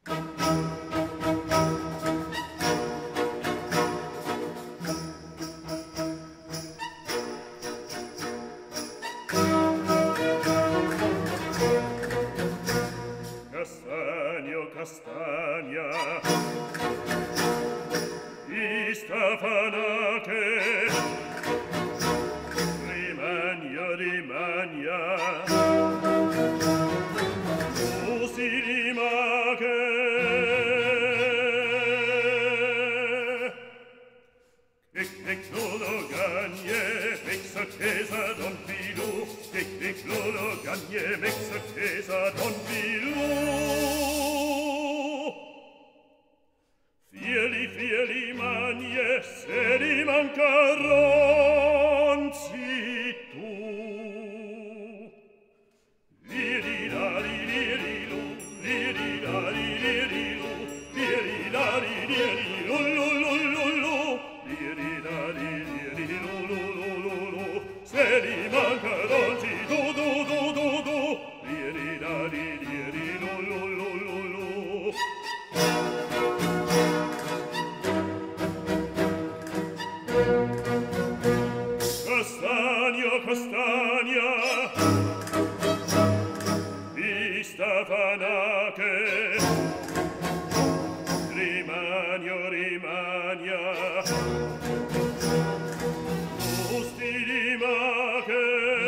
Castagno, castagna, Istafanache, rimagna, rimagna, si rimache. Che clolo gagne, mexa chiesa don Filù, che clolo gagne, mexa chiesa don Filù. Fieli manie, se li mancaronzi tu. Liri-lari, liri-lu, liri-lari, liri-lu, liri-lari, liri-lu, lu-lu-lu-lu, liri-lari, liri-lu-lu-lu-lu, se li mancaronzi tu, tu, tu, tu, tu, liri-lari, liri-lu-lu-lu-lu. Castagno, castagna, Istafanache, rimagno, rimagna, gusti rimache.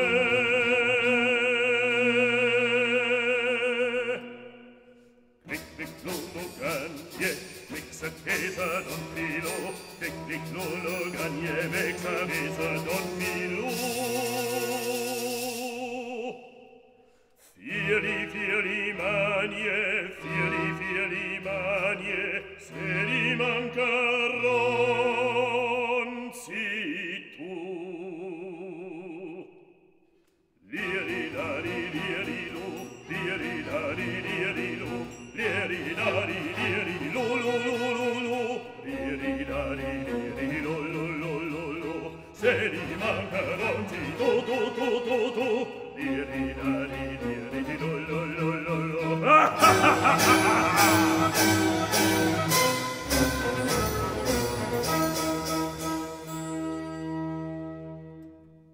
Clic, lulu, gagne, mixa chiesa don Filù, clic, lulu, gagne, mixa chiesa don Filù. Fieri manie, fieri manie, se li mancaronzi tu. Liri-lari, liri-lu, liri-lari, liri-lu, liri-lari, liri-lu, lu-lu-lu-lu, liri-lari, liri-lu, lu-lu-lu-lu, se li mancaronzi tu.